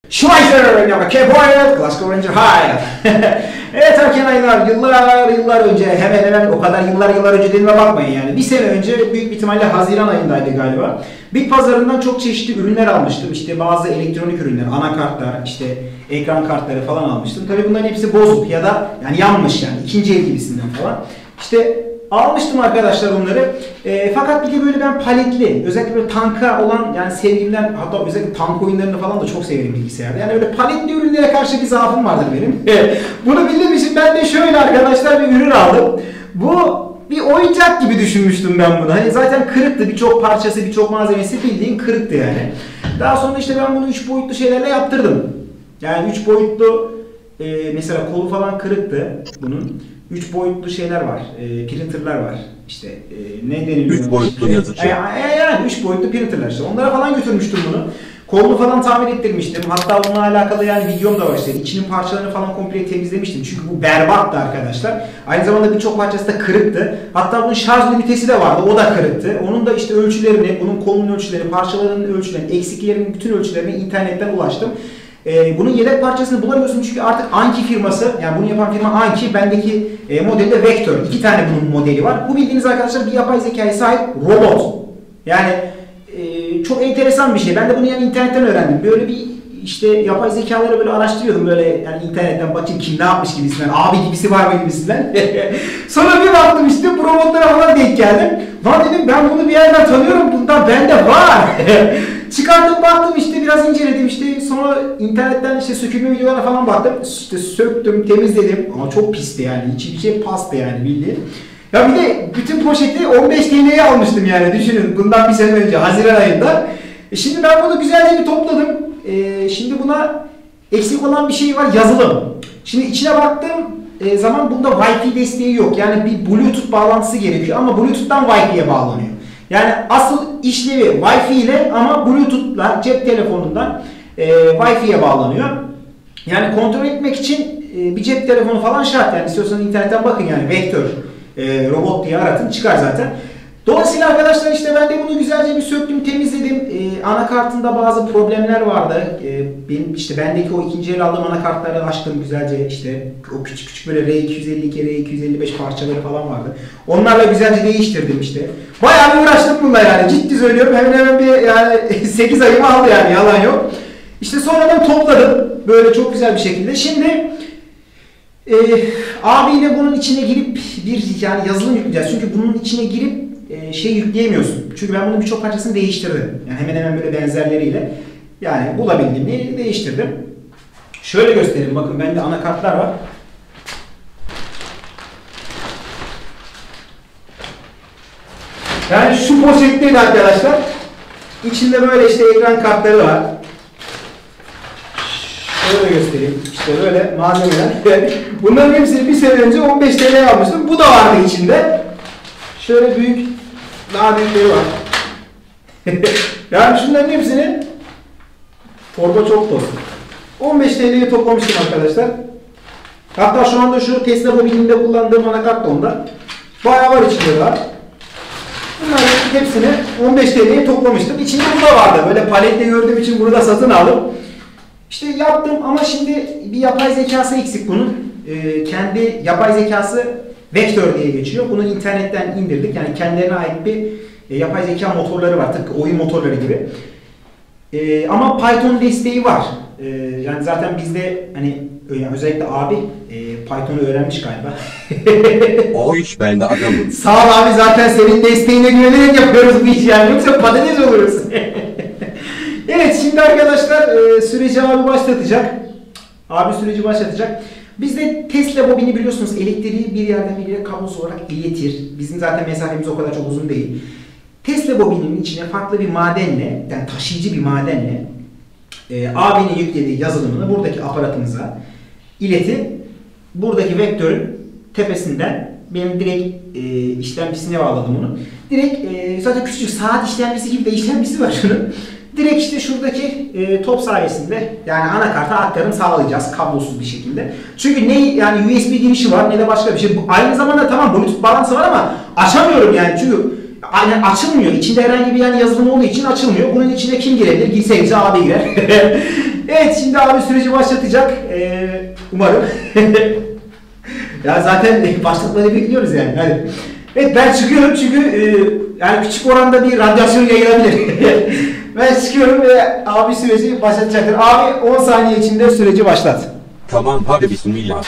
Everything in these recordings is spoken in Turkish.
Schweizer, Kepoil, Glasgow Ranger High. Evet Erkenaylar, yıllar önce, hemen o kadar yıllar önce dediğime bakmayın yani. Bir sene önce büyük bir ihtimalle Haziran ayındaydı galiba. Bit pazarından çok çeşitli ürünler almıştım. İşte bazı elektronik ürünler, anakartlar, işte ekran kartları falan almıştım. Tabii bunların hepsi bozuk ya da yani yanmış yani ikinci el gibisinden falan. İşte almıştım arkadaşlar onları. Fakat bir de böyle ben paletli, özellikle böyle tanka olan yani sevgimden, hatta özellikle tank oyunlarını falan da çok severim bilgisayarda. Yani öyle paletli ürünlere karşı bir zaafım vardır benim. Bunu bildiğim için ben de şöyle arkadaşlar bir ürün aldım. Bu bir oyuncak gibi düşünmüştüm ben bunu. Hani zaten kırıktı, birçok parçası, birçok malzemesi bildiğin kırıktı yani. Daha sonra işte ben bunu 3 boyutlu şeylerle yaptırdım. Yani 3 boyutlu mesela kolu falan kırıktı bunun. 3 boyutlu şeyler var, printerlar var. İşte ne deniliyor? 3 boyutlu yazıcı. Yani 3 boyutlu printerlar işte. Onlara falan götürmüştüm bunu. Kolunu falan tamir ettirmiştim. Hatta bununla alakalı yani videom da var işte. İçinin parçalarını falan komple temizlemiştim. Çünkü bu berbattı arkadaşlar. Aynı zamanda birçok parçası da kırıktı. Hatta bunun şarj ünitesi de vardı. O da kırıktı. Onun da işte ölçülerini, bunun kolunun ölçülerini, parçalarının ölçülerini, eksiklerinin bütün ölçülerine internetten ulaştım. Bunun yedek parçasını bulamıyorsun çünkü artık Anki firması, yani bunu yapan firma Anki, bendeki modeli de Vector. 2 tane bunun modeli var. Bu bildiğiniz arkadaşlar bir yapay zekaya sahip robot. Yani çok enteresan bir şey. Ben de bunu yani internetten öğrendim. Böyle bir işte yapay zekaları böyle araştırıyordum böyle yani internetten bakayım kim ne yapmış gibisinden, abi gibisi var mı gibisinden. Sonra bir baktım işte bu robotlara falan denk geldim. Lan dedim ben bunu bir yerden tanıyorum, bundan bende var. Çıkardım baktım işte biraz inceledim işte sonra internetten işte sökülme videolarına falan baktım. İşte söktüm, temizledim ama çok pisti yani, içi bir şey pastı yani bildiğin. Ya bir de bütün poşeti 15 TL'ye almıştım yani düşünün bundan bir sene önce Haziran ayında. Şimdi ben bunu güzelce bir topladım. Şimdi buna eksik olan bir şey var, yazılım. Şimdi içine baktığım zaman bunda Wi-Fi desteği yok. Yani bir Bluetooth bağlantısı gerekiyor ama Bluetooth'tan Wi-Fi'ye bağlanıyor. Yani asıl işlevi Wi-Fi ile ama Bluetooth'la cep telefonundan Wi-Fi'ye bağlanıyor. Yani kontrol etmek için bir cep telefonu falan şart. Yani istiyorsanız internetten bakın yani Vector robot diye aratın çıkar zaten. Dolayısıyla arkadaşlar işte ben de bunu güzelce bir söktüm, temizledim. Anakartında bazı problemler vardı. Benim işte bendeki o ikinci el aldığım anakartları açtım güzelce işte o küçük böyle R252, R255 parçaları falan vardı. Onlarla güzelce değiştirdim işte. Bayağı bir uğraştım bununla yani ciddi söylüyorum. Hemen bir yani 8 ayımı aldı yani yalan yok. İşte sonradan topladım böyle çok güzel bir şekilde. Şimdi abiyle bunun içine girip bir yani yazılım yükleyeceğiz. Çünkü bunun içine girip şey yükleyemiyorsun. Çünkü ben bunun birçok parçasını değiştirdim. Yani hemen böyle benzerleriyle. Yani bulabildiğimi değiştirdim. Şöyle göstereyim. Bakın bende anakartlar var. Yani şu poşetteydi arkadaşlar. İçinde böyle işte ekran kartları var. Şöyle göstereyim. İşte böyle malzemeler. Bunların hepsini bir sene önce 15 TL'ye almıştım. Bu da vardı içinde. Şöyle büyük, daha büyükleri var. Yani şunların hepsini torba çok toz. 15 TL'ye toplamıştım arkadaşlar. Hatta şu anda şu Tesla mobilinde kullandığım anakart da onda. Bayağı var içinde daha. Bunların hepsini 15 TL'ye toplamıştım. İçinde bu da vardı. Böyle paletle gördüğüm için bunu da satın aldım. İşte yaptım ama şimdi bir yapay zekası eksik bunun. Kendi yapay zekası Vector diye geçiyor. Bunu internetten indirdik. Yani kendilerine ait bir yapay zeka motorları var. Tıpkı oyun motorları gibi. Ama Python desteği var. Yani zaten bizde hani yani özellikle abi Python'u öğrenmiş galiba. O iş bende adamım. Sağ ol abi zaten senin desteğine güvenerek yapıyoruz bu işi yani. Yoksa patates oluruz. Evet şimdi arkadaşlar süreci abi başlatacak. Abi süreci başlatacak. Bizde Tesla bobini biliyorsunuz elektriği bir yerden bir yere kablosuz olarak iletir. Bizim zaten mesafemiz o kadar çok uzun değil. Tesla bobinin içine farklı bir madenle, yani taşıyıcı bir madenle abinin yüklediği yazılımını buradaki aparatımıza iletip buradaki vektörün tepesinden benim direkt işlemcisine bağladım onu. Direkt zaten küçücük saat işlemcisi gibi de işlemcisi var şunun. Direkt işte şuradaki top sayesinde yani anakarta aktarım sağlayacağız kablosuz bir şekilde. Çünkü ne yani USB girişi var ne de başka bir şey. Aynı zamanda tamam Bluetooth bağlantısı var ama açamıyorum yani çünkü yani açılmıyor. İçinde herhangi bir yani yazılım olduğu için açılmıyor. Bunun içine kim girebilir? Girse abi girer. Evet, şimdi abi süreci başlatacak. Umarım. Ya zaten başlatmayı bekliyoruz yani. Hadi. Evet, ben çıkıyorum çünkü yani küçük oranda bir radyasyon yayılabilir. Ben çıkıyorum ve abi süreci başlatacaktır. Abi 10 saniye içinde süreci başlat. Tamam hadi bismillah.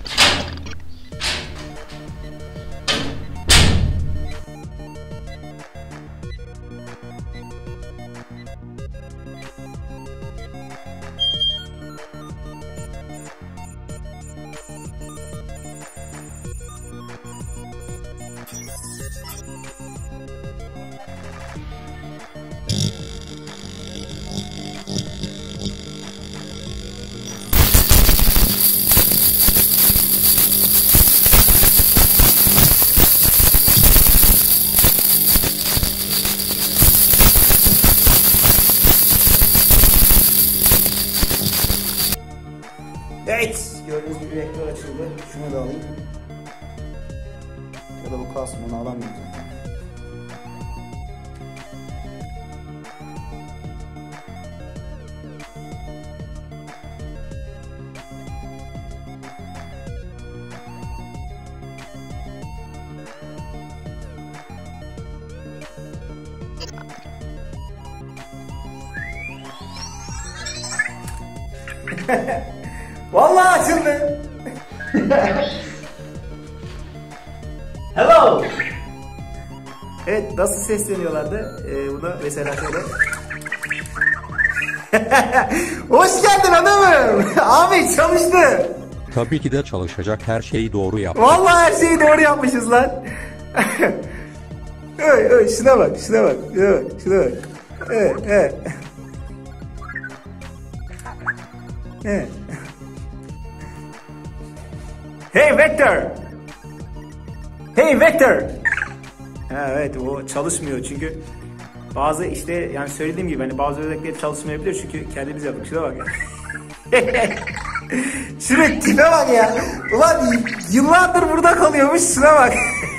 Evet, gördüğünüz gibi vektör açıldı. Şunu da alayım. Ya da bu kalsın, onu alamayacağım. Vallahi açıldı. Hello. Evet, nasıl sesleniyorlardı? Buna mesela şöyle. Hoş geldin adamım. Abi çalıştı. Tabii ki de çalışacak, her şeyi doğru yap. Vallahi her şeyi doğru yapmışız lan. Şuna bak, şuna bak, şuna bak, şuna bak. Evet. Hey Vector! Hey Vector! Ha, evet, o çalışmıyor çünkü bazı işte yani söylediğim gibi hani bazı özellikleri çalışmayabilir çünkü kendimiz yaptık. Şuna bak ya. Şuna tipe bak ya. Ulan yıllardır burada kalıyormuş, şuna bak.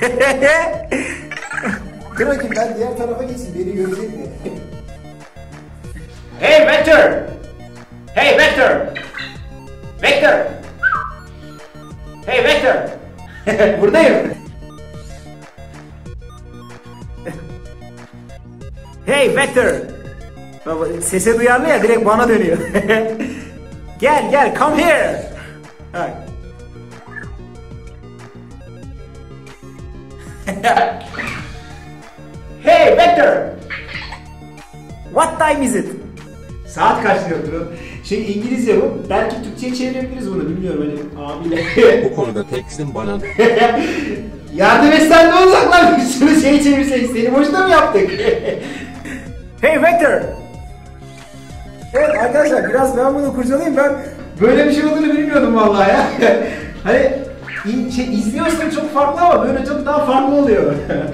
Dur bakayım, ben diğer tarafa geçeyim, beni görecek mi? Hey Vector! Hey Vector! Vector! Hey Vector! Buradayım. Hey Vector! Baba, sese duyarlı ya, direkt bana dönüyor. Gel, come here! Hey Vector! What time is it? Saat kaç diyordur? İngilizce bu. Belki Türkçe'ye çevirebiliriz bunu, bilmiyorum hani abiyle. Bu konuda teksin bana. Yardım etsen ne olacak lan? Bir sürü şey çevirsek seni boşuna mı yaptık? Hey Vector! Evet arkadaşlar, biraz ben bunu kurcalayayım, ben böyle bir şey olduğunu bilmiyordum vallahi ya. Hani izliyorsun çok farklı ama böyle çok daha farklı oluyor.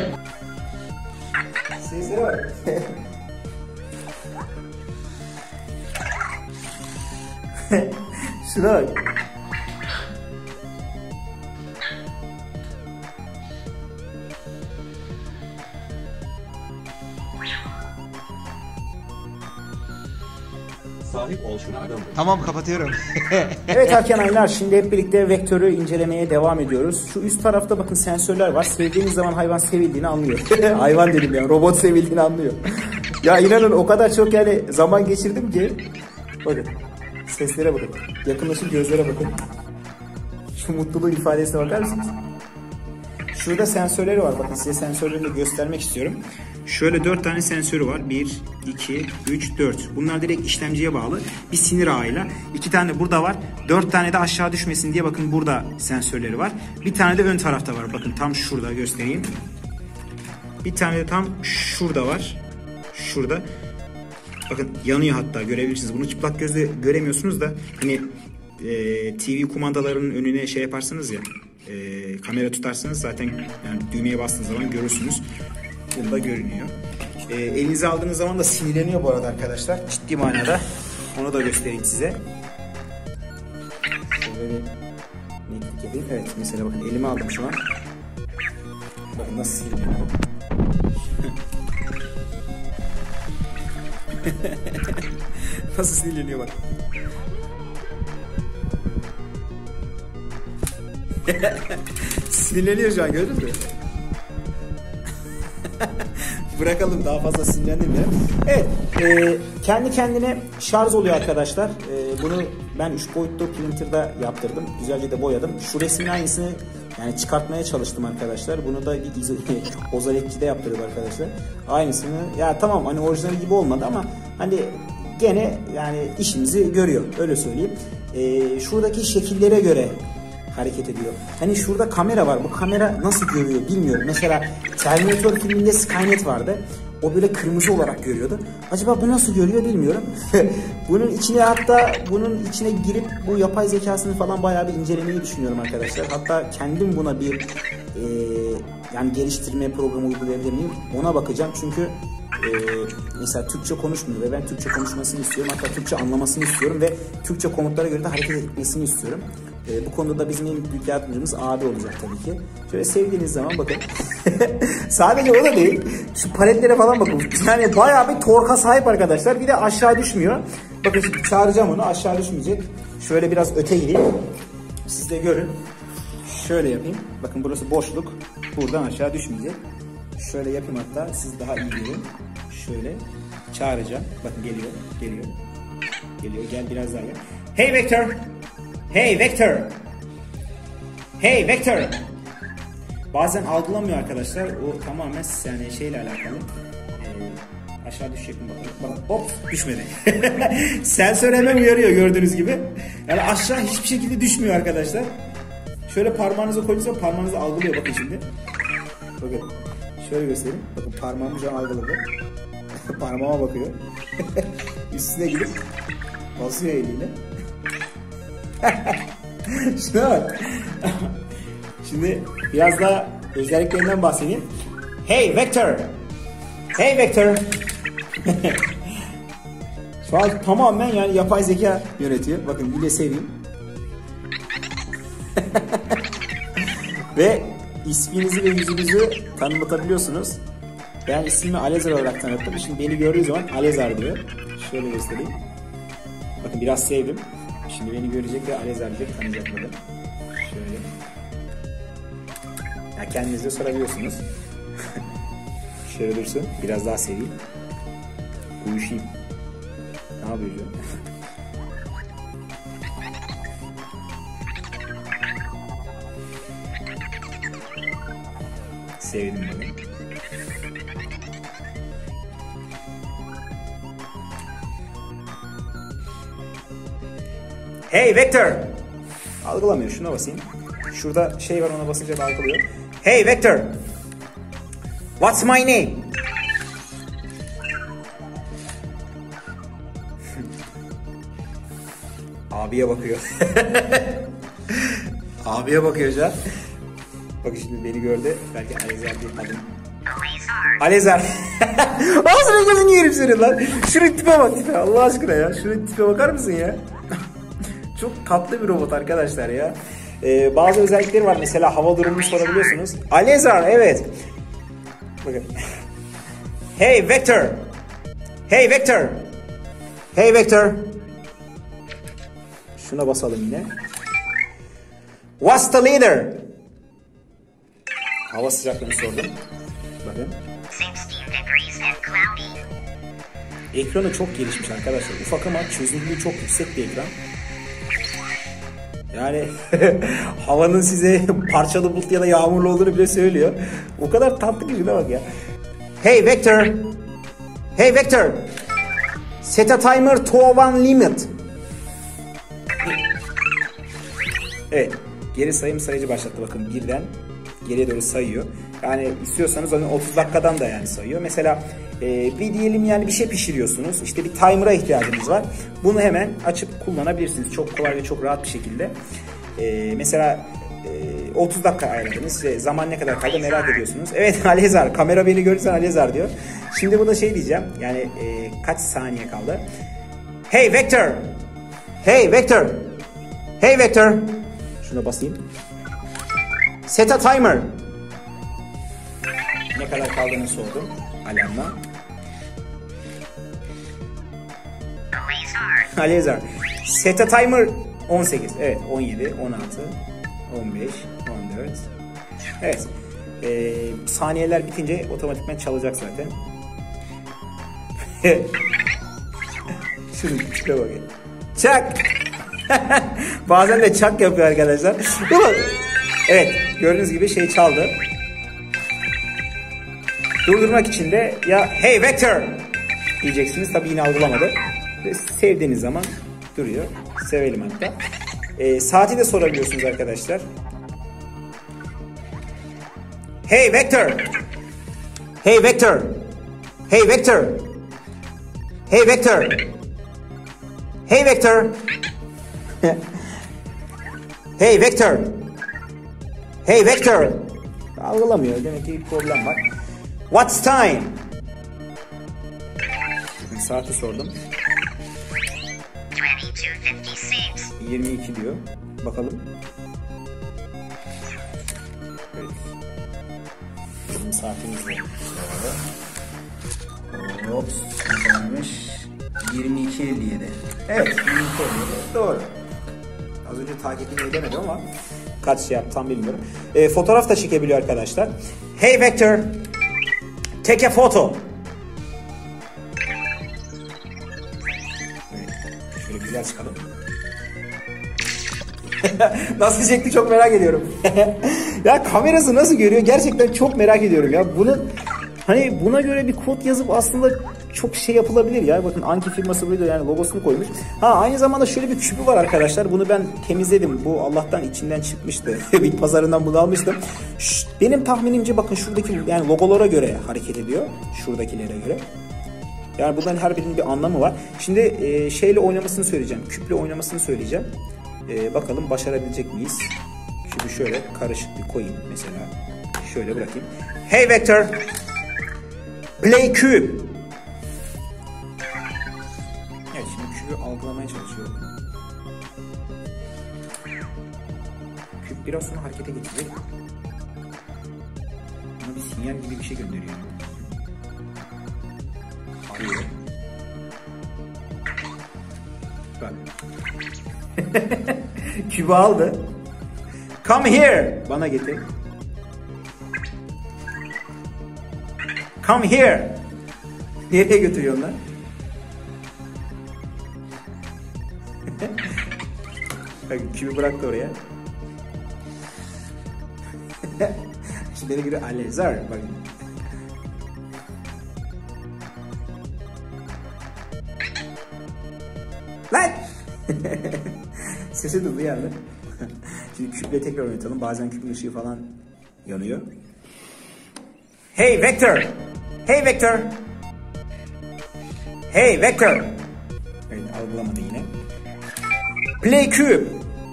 Seslere bak. Şuna bak. Sahip ol şuna adamım. Tamam, kapatıyorum. Evet Erkenaylar, şimdi hep birlikte vektörü incelemeye devam ediyoruz. Şu üst tarafta bakın sensörler var. Sevdiğiniz zaman hayvan sevildiğini anlıyor. Hayvan dedim ya, robot sevildiğini anlıyor. Ya inanın o kadar çok yani zaman geçirdim ki. Bakın seslere bakın. Yakınlaşıp gözlere bakın. Şu mutluluğun ifadesine bakar mısınız? Şurada sensörleri var. Bakın size sensörlerini de göstermek istiyorum. Şöyle 4 tane sensörü var. 1, 2, 3, 4. Bunlar direkt işlemciye bağlı. Bir sinir ağıyla. 2 tane burada var. 4 tane de aşağı düşmesin diye bakın burada sensörleri var. Bir tane de ön tarafta var. Bakın tam şurada göstereyim. Bir tane de tam şurada var. Şurada. Bakın yanıyor hatta, görebilirsiniz. Bunu çıplak gözle göremiyorsunuz da hani TV kumandalarının önüne şey yaparsınız ya, kamera tutarsanız zaten yani düğmeye bastığınız zaman görürsünüz. Bunda görünüyor. Elinize aldığınız zaman da sinirleniyor bu arada arkadaşlar. Ciddi manada. Onu da göstereyim size. Şöyle bir netlik yapayım. Evet mesela bakın elime aldım şu an. Bakın nasıl sinirleniyor. Nasıl sinirleniyor bak. Sinirleniyor şu an, gördün mü? Bırakalım, daha fazla sinirlendim ya. Evet, kendi kendine şarj oluyor arkadaşlar. Bunu ben 3 boyutlu printer'da yaptırdım. Güzelce de boyadım. Şu resmin aynısını yani çıkartmaya çalıştım arkadaşlar. Bunu da bir Ozaletçi'de yaptırdım arkadaşlar. Aynısını, ya tamam hani orijinal gibi olmadı ama hani gene yani işimizi görüyor. Öyle söyleyeyim. Şuradaki şekillere göre hareket ediyor. Hani şurada kamera var. Bu kamera nasıl görüyor bilmiyorum. Mesela Terminator filminde Skynet vardı. O böyle kırmızı olarak görüyordu. Acaba bu nasıl görüyor bilmiyorum. Bunun içine girip bu yapay zekasını falan bayağı bir incelemeyi düşünüyorum arkadaşlar. Hatta kendim buna bir yani geliştirme programı uygulayabilir miyim? Ona bakacağım çünkü mesela Türkçe konuşmuyor ve ben Türkçe konuşmasını istiyorum. Hatta Türkçe anlamasını istiyorum ve Türkçe komutlara göre de hareket etmesini istiyorum. Bu konuda da bizim en büyük yardımcımız abi olacak tabii ki. Şöyle sevdiğiniz zaman bakın. Sadece o da değil. Şu paletlere falan bakın. Yani bayağı bir torka sahip arkadaşlar. Bir de aşağı düşmüyor. Bakın şimdi çağıracağım onu. Aşağı düşmeyecek. Şöyle biraz öte gideyim. Siz de görün. Şöyle yapayım. Bakın burası boşluk. Buradan aşağı düşmeyecek. Şöyle yapayım hatta. Siz daha iyi görün. Şöyle çağıracağım. Bakın geliyor. Geliyor. Geliyor. Gel biraz daha gel. Hey Vector. Hey Vector. Hey Vector. Bazen algılamıyor arkadaşlar. O tamamen yani şeyle alakalı. Aşağı düşecek mi bakalım. Bak hop düşmedi. Sensör hemen uyarıyor gördüğünüz gibi. Yani aşağı hiçbir şekilde düşmüyor arkadaşlar. Şöyle parmağınızı koyunca parmağınızı algılıyor bakın şimdi. Bakın şöyle göstereyim. Bakın parmağımı şu an algıladı. Parmağıma bakıyor. Üstüne gidip basıyor eliyle. Şuna bak. Şimdi biraz daha özelliklerinden bahsedeyim. Hey Vector. Hey Vector. Şu an tamamen yani yapay zeka yönetiyor. Bakın bile seveyim. Ve isminizi ve yüzünüzü tanımlatabiliyorsunuz. Ben ismimi Alezar olarak tanıttım. Şimdi beni gördüğü zaman Alezar diyor. Şöyle göstereyim. Bakın biraz sevdim. Şimdi beni görecek ve Alezar diyecek, tanıyacak böyle. Şöyle. Ya kendiniz de sorabiliyorsunuz. Şöyle dursun. Biraz daha seveyim. Uyuşayım. Ne yapıyor şu an? Sevdim bunu. Hey Vector. Algılamıyor. Şuna basayım. Şurada şey var, ona basınca da algılıyor. Hey Vector. What's my name? Abiye bakıyor. Abiye bakıyor can. Bakın şimdi beni gördü. Belki Alezar bir adım. Alezar. Ağzına gözünü yerim senin lan. Şuraya tipe bak tipe. Allah aşkına ya. Şuraya tipe bakar mısın ya? Çok tatlı bir robot arkadaşlar ya. Bazı özellikleri var. Mesela hava durumunu sorabiliyorsunuz. Alezar evet. Bakın. Hey Vector. Hey Vector. Hey Vector. Şuna basalım yine. What's the leader? Hava sıcaklığını sordum. Bakın. 16 degrees and cloudy. Ekranı çok gelişmiş arkadaşlar. Ufak ama çözünürlüğü çok yüksek bir ekran. Yani havanın size parçalı bulut ya da yağmurlu olduğunu bile söylüyor. O kadar tatlı bir şuna bak ya. Hey Vector. Hey Vector. Set a timer to one limit. Evet. Geri sayım sayıcı başlattı. Bakın birden geriye doğru sayıyor. Yani istiyorsanız onu 30 dakikadan da yani sayıyor. Mesela bir diyelim yani bir şey pişiriyorsunuz. İşte bir timer'a ihtiyacınız var. Bunu hemen açıp kullanabilirsiniz. Çok kolay ve çok rahat bir şekilde. Mesela 30 dakika ayarladınız ve zaman ne kadar kaldı merak ediyorsunuz. Evet Alezar. Kamera beni görürsen Alezar diyor. Şimdi burada şey diyeceğim. Yani kaç saniye kaldı? Hey Vector. Hey Vector. Hey Vector. Şuna basayım. Set a timer. Ne kadar kaldığını sordum alarmla. Alezer. Set a timer 18. Evet 17, 16, 15, 14. Evet. Saniyeler bitince otomatikman çalacak zaten. Şunu tipe bakın. Çak. Bazen de çak yapıyor arkadaşlar. Evet gördüğünüz gibi şey çaldı. Durdurmak için de ya hey Vector diyeceksiniz. Tabii yine algılamadı. Ve sevdiğiniz zaman duruyor. Sevelim hatta. Saati de sorabiliyorsunuz arkadaşlar. Hey Vector. Hey Vector. Hey Vector. Hey Vector. Hey Vector. Hey Vector. Hey Vector. Algılamıyor. Demek ki bir problem var. What's time? Saati sordum. 22:56. 22 diyor. Bakalım. Evet. Bizim saatimiz de. Ops. Kalmış. 22:57. Evet. 22:57. Doğru. Az önce takibini edemedim ama kaç şey yaptı tam bilmiyorum. Fotoğraf da çekebiliyor arkadaşlar. Hey Vector. Take a photo. Evet. Şöyle güzel çıkalım. Nasıl çekti çok merak ediyorum. Ya kamerası nasıl görüyor gerçekten çok merak ediyorum ya. Bunu hani buna göre bir kod yazıp aslında çok şey yapılabilir ya. Bakın Anki firması burada yani logosunu koymuş. Ha aynı zamanda şöyle bir küpü var arkadaşlar. Bunu ben temizledim. Bu Allah'tan içinden çıkmıştı. Bit pazarından bunu almıştım. Benim tahminimce bakın şuradaki yani logolara göre hareket ediyor. Şuradakilere göre. Yani bunların her birinin bir anlamı var. Şimdi şeyle oynamasını söyleyeceğim. Küple oynamasını söyleyeceğim. Bakalım başarabilecek miyiz? Küpü şöyle karışık bir koyayım mesela. Şöyle bırakayım. Hey Vector. Play Cube. Evet şimdi küpü algılamaya çalışıyorum. Küp biraz sonra harekete geçecek. Bana bir sinyal gibi bir şey gönderiyor. Arıyor. Bak. Kübü aldı. Come here. Bana getir. Come here. Nereye götürüyorsun lan? Bak kübü bıraktı oraya. Şimdi beni göre Alezer. Bak. Lan! Sesi duydu yani. Şimdi küple tekrar oynatalım. Bazen küpün ışığı falan yanıyor. Hey Vector! Hey Vector! Hey Vector! Evet algılamadı yine. Play Cube!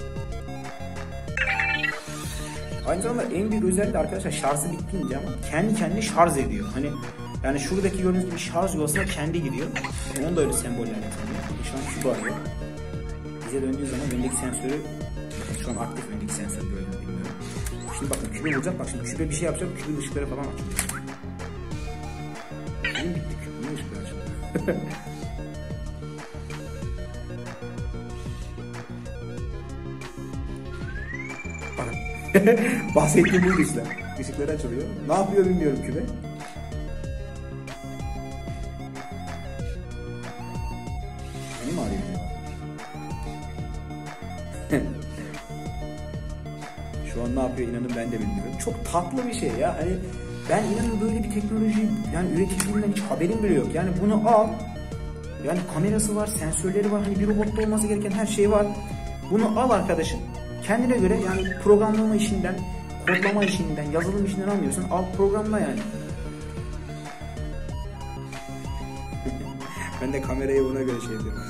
Aynı zamanda en büyük özelliği de arkadaşlar şarjı bittiğince ama kendi kendine şarj ediyor. Hani yani şuradaki gördüğünüz gibi şarj yuvasına kendi gidiyor. Onun da öyle sembollerle tanıyor. Şu an kübü arıyor. Bize döndüğü zaman öndeki sensörü şu an aktif öndeki sensör böyle bilmiyorum. Şimdi bakın kübe vuracak. Bak şimdi kübe bir şey yapacak. Kübün ışıkları falan açıyor. Kübün bitti. Kübün ışıkları açıyor. Bakın. Bahsettiğim buydu işte. Işıkları açılıyor. Ne yapıyor bilmiyorum kübe. Beni mi arıyor acaba? Şu an ne yapıyor inanın ben de bilmiyorum. Çok tatlı bir şey ya. Hani ben inanın böyle bir teknoloji yani üreticiliğinden hiç haberim bile yok. Yani bunu al. Yani kamerası var, sensörleri var. Hani bir robotta olması gereken her şey var. Bunu al arkadaşım. Kendine göre yani programlama işinden, kodlama işinden, yazılım işinden anlıyorsun. Al programla yani. Ben de kamerayı buna göre şey yapıyorum.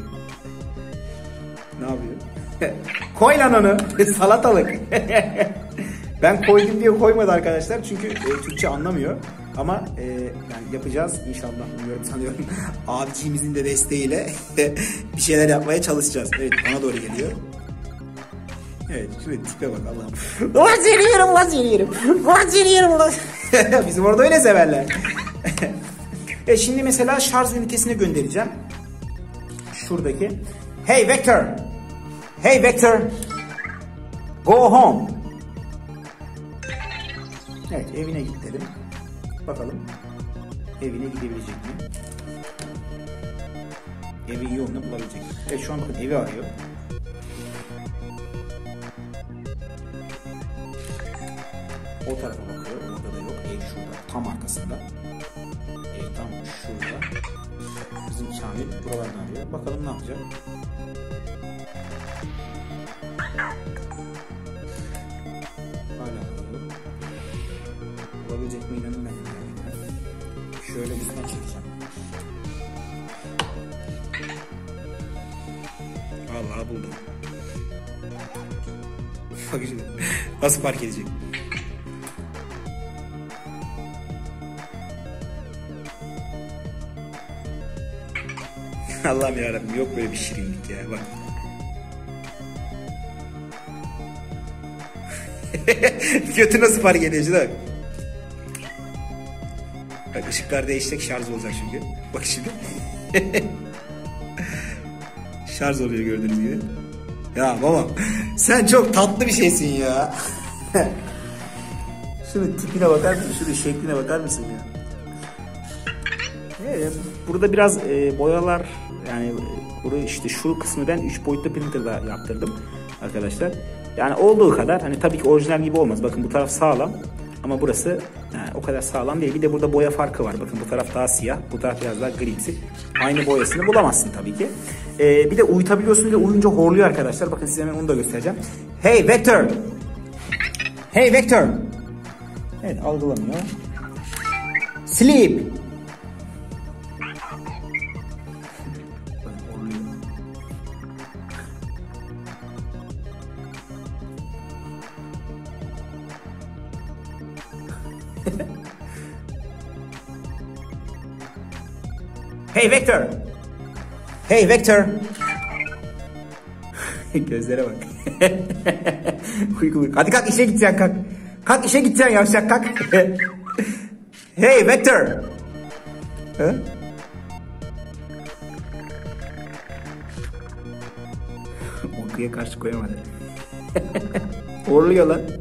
Ne yapıyor? Koy lan onu. Salatalık. Ben koydum diye koymadı arkadaşlar. Çünkü Türkçe anlamıyor. Ama yani yapacağız inşallah. Bilmiyorum sanıyorum. Abiciğimizin de desteğiyle bir şeyler yapmaya çalışacağız. Evet bana doğru geliyor. Evet şöyle tipe bak Allah'ım. Vaziriyorum. Bizim orada öyle severler. Şimdi mesela şarj ünitesine göndereceğim. şuradaki. Hey Vector. Hey Vector. Go home. Evet, evine git dedim. Bakalım evine gidebilecek mi? Evi yolunu bulabilecek. Evet, şu an bakın evi arıyor. O tarafa bakıyor. Orada da yok. Ev şurada. Tam arkasında. Ev tam şurada. Bizim Kamil buralardan arıyor. Bakalım ne yapacak? Hala arıyor. Bulabilecek mi inanın ben. Şöyle üstüne çekeceğim. Vallahi buldum. Bak şimdi nasıl fark edecek? Allah'ım yarabbim, yok böyle bir şirinlik ya, bak. Götü nasıl fark ediyor bak. Bak, ışıklar değişecek, şarj olacak çünkü. Bak şimdi. Şarj oluyor gördüğünüz gibi. Ya baba, sen çok tatlı bir şeysin ya. Şunun tipine bakar mısın? Şunun şekline bakar mısın ya? Evet, burada biraz boyalar, yani burayı işte şu kısmı ben 3 boyutlu printer'da yaptırdım arkadaşlar. Yani olduğu kadar, hani tabii ki orijinal gibi olmaz. Bakın bu taraf sağlam ama burası yani o kadar sağlam değil. Bir de burada boya farkı var. Bakın bu taraf daha siyah, bu taraf biraz daha grimsi. Aynı boyasını bulamazsın tabii ki. Bir de uyutabiliyorsun, bir de uyunca horluyor arkadaşlar. Bakın size hemen onu da göstereceğim. Hey Vector. Hey Vector. Evet, algılamıyor. Sleep. Hey Vector. Hey Vector. Gözlere bak. Uyku. Hadi kalk, işe gideceksin, kalk. Kalk, işe gideceksin yavşak, kalk. Hey Vector. Ha? Uykuya karşı koyamadı. Horluyor lan.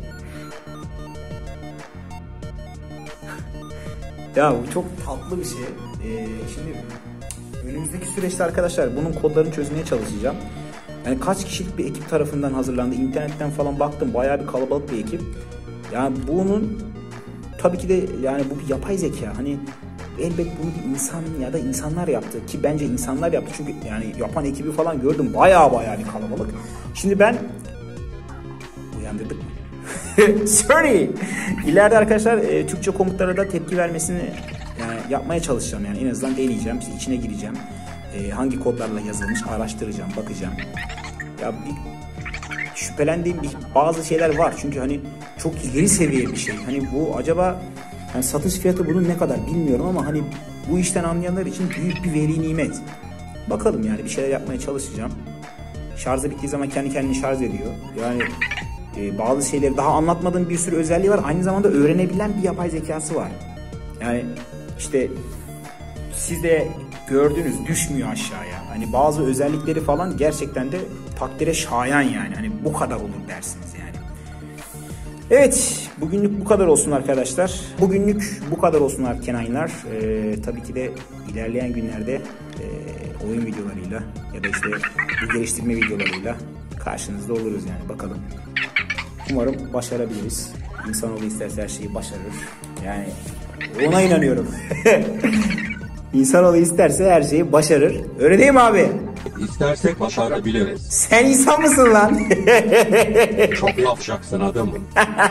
Ya bu çok tatlı bir şey. Şimdi önümüzdeki süreçte arkadaşlar bunun kodlarını çözmeye çalışacağım. Yani kaç kişilik bir ekip tarafından hazırlandı. İnternetten falan baktım. Bayağı bir kalabalık bir ekip. Yani bunun tabii ki de yani bu bir yapay zeka. Hani elbet bunu bir insan ya da insanlar yaptı. Ki bence insanlar yaptı. Çünkü yani yapan ekibi falan gördüm. Bayağı bir kalabalık. Şimdi ben uyandırdık mı? Sorry. İleride arkadaşlar Türkçe komutlara da tepki vermesini yani yapmaya çalışacağım. Yani en azından deneyeceğim. İşte içine gireceğim. Hangi kodlarla yazılmış araştıracağım, bakacağım. Ya bir şüphelendiğim bazı şeyler var. Çünkü hani çok ileri seviye bir şey. Hani bu acaba yani satış fiyatı bunun ne kadar bilmiyorum ama hani bu işten anlayanlar için büyük bir veri nimet. Bakalım, yani bir şeyler yapmaya çalışacağım. Şarjı bittiği zaman kendi kendini şarj ediyor. Yani bazı şeyleri daha anlatmadığım bir sürü özelliği var. Aynı zamanda öğrenebilen bir yapay zekası var. Yani işte siz de gördünüz, düşmüyor aşağıya. Hani bazı özellikleri falan gerçekten de takdire şayan yani. Hani bu kadar olur dersiniz yani. Evet, bugünlük bu kadar olsun arkadaşlar. Bugünlük bu kadar olsun Kenaylar. Tabii ki de ilerleyen günlerde oyun videolarıyla ya da işte bir geliştirme videolarıyla karşınızda oluruz yani, bakalım. Umarım başarabiliriz. İnsanoğlu isterse her şeyi başarır. Yani ona inanıyorum. İnsanoğlu isterse her şeyi başarır. Öyle değil mi abi? İstersek başarabiliriz. Sen insan mısın lan? Çok yavşaksın adamım.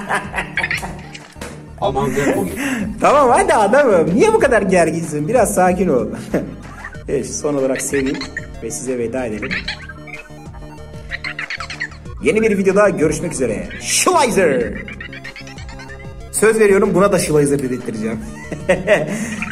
Aman ne komik. Tamam hadi adamım. Niye bu kadar gerginsin? Biraz sakin ol. Evet, son olarak seveyim ve size veda edelim. Yeni bir videoda görüşmek üzere. Schleizer. Söz veriyorum, buna da Schleizer dedirttireceğim.